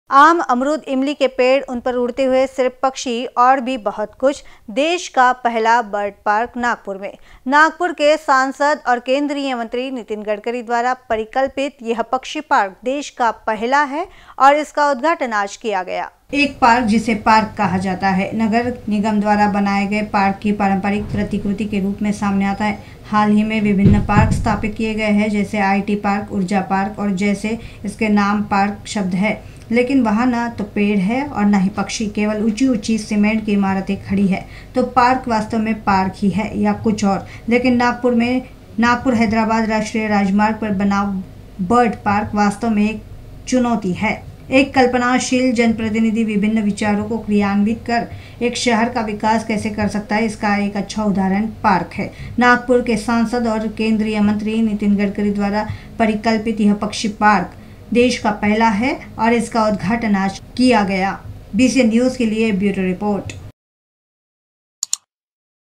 आम, अमरूद, इमली के पेड़, उन पर उड़ते हुए सिर्फ पक्षी और भी बहुत कुछ। देश का पहला बर्ड पार्क नागपुर में। नागपुर के सांसद और केंद्रीय मंत्री नितिन गडकरी द्वारा परिकल्पित यह पक्षी पार्क देश का पहला है और इसका उद्घाटन आज किया गया। एक पार्क जिसे पार्क कहा जाता है, नगर निगम द्वारा बनाए गए पार्क की पारंपरिक प्रतिकृति के रूप में सामने आता है। हाल ही में विभिन्न पार्क स्थापित किए गए हैं, जैसे IT पार्क, ऊर्जा पार्क और जैसे इसके नाम पार्क शब्द है, लेकिन वहाँ ना तो पेड़ है और ना ही पक्षी, केवल ऊंची ऊंची सीमेंट की इमारतें खड़ी है। तो पार्क वास्तव में पार्क ही है या कुछ और। लेकिन नागपुर हैदराबाद राष्ट्रीय राजमार्ग पर बना बर्ड पार्क वास्तव में एक चुनौती है। एक कल्पनाशील जनप्रतिनिधि विभिन्न विचारों को क्रियान्वित कर एक शहर का विकास कैसे कर सकता है, इसका एक अच्छा उदाहरण पार्क है। नागपुर के सांसद और केंद्रीय मंत्री नितिन गडकरी द्वारा परिकल्पित यह पक्षी पार्क देश का पहला है और इसका उद्घाटन आज किया गया। BCN न्यूज़ के लिए ब्यूरो रिपोर्ट।